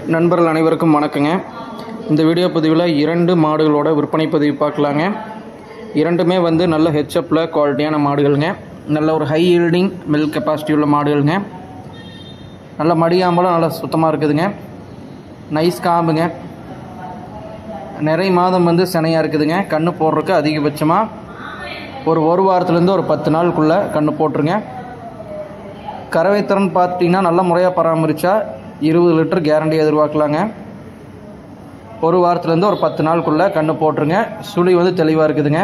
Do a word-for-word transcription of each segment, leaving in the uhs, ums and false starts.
நண்பர்கள் அனைவருக்கும் வணக்கங்க. இந்த வீடியோ பதிவில் இரண்டு மாடுகளோட விற்பனை பதிவு பார்க்கலாங்க. இரண்டுமே வந்து நல்ல ஹெச்எப்பில் குவாலிட்டியான மாடுகளுங்க. நல்ல ஒரு ஹை ஈல்டிங் மில்க் கெப்பாசிட்டி உள்ள மாடுகளுங்க. நல்ல மடியாம்பலம் நல்லா சுத்தமாக இருக்குதுங்க. நைஸ் காம்புங்க. நிறைய மாதம் வந்து சினையாக இருக்குதுங்க. கன்று போடுறதுக்கு அதிகபட்சமாக ஒரு ஒரு வாரத்துலேருந்து ஒரு பத்து நாளுக்குள்ளே கன்று போட்டுருங்க. கறவைத்திறன் பார்த்திங்கன்னா நல்ல முறையாக பராமரித்தா இருபது லிட்டர் கேரண்டி எதிர்பார்க்கலாங்க. ஒரு வாரத்துலேருந்து ஒரு பத்து நாளுக்குள்ளே கன்று போட்டுருங்க. சுழி வந்து தெளிவாக இருக்குதுங்க.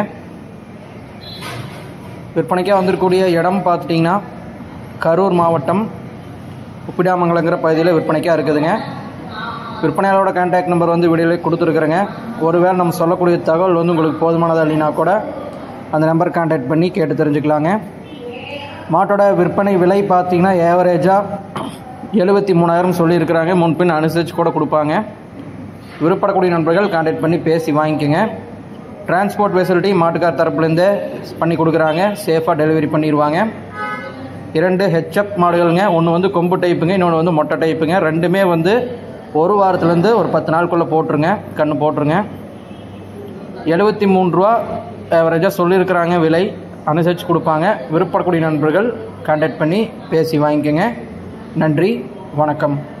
விற்பனைக்காக வந்திருக்கக்கூடிய இடம் பார்த்துட்டிங்கன்னா கரூர் மாவட்டம் உப்பிடாமங்கலங்கிற பகுதியில் விற்பனைக்காக இருக்குதுங்க. விற்பனையாளரோட கான்டாக்ட் நம்பர் வந்து வீடியோவில் கொடுத்துருக்குறேங்க. ஒருவேளை நம்ம சொல்லக்கூடிய தகவல் வந்து உங்களுக்கு போதுமானதாக இல்லைனா கூட அந்த நம்பர் கான்டாக்ட் பண்ணி கேட்டு தெரிஞ்சுக்கலாங்க. மாட்டோட விற்பனை விலை பார்த்திங்கன்னா ஏவரேஜாக எழுபத்தி மூணாயிரம் சொல்லியிருக்கிறாங்க. முன்பின் அனுசரித்து கூட கொடுப்பாங்க. விருப்பப்படக்கூடிய நண்பர்கள் கான்டாக்ட் பண்ணி பேசி வாங்கிக்கோங்க. டிரான்ஸ்போர்ட் ஃபெசிலிட்டி மாட்டுக்கார் தரப்புலேருந்தே பண்ணி கொடுக்குறாங்க. சேஃபாக டெலிவரி பண்ணிடுவாங்க. இரண்டு ஹெச்எப் மாடுகளுங்க. ஒன்று வந்து கொம்பு டைப்புங்க, இன்னொன்று வந்து மொட்டை டைப்புங்க. ரெண்டுமே வந்து ஒரு வாரத்துலேருந்து ஒரு பத்து நாளுக்குள்ளே போட்டுருங்க, கன்று போட்டுருங்க. எழுபத்தி மூணு ரூபா ஆவரேஜாக சொல்லியிருக்கிறாங்க. விலை அனுசரித்து கொடுப்பாங்க. விருப்பப்படக்கூடிய நண்பர்கள் கான்டாக்ட் பண்ணி பேசி வாங்கிக்கோங்க. நன்றி, வணக்கம்.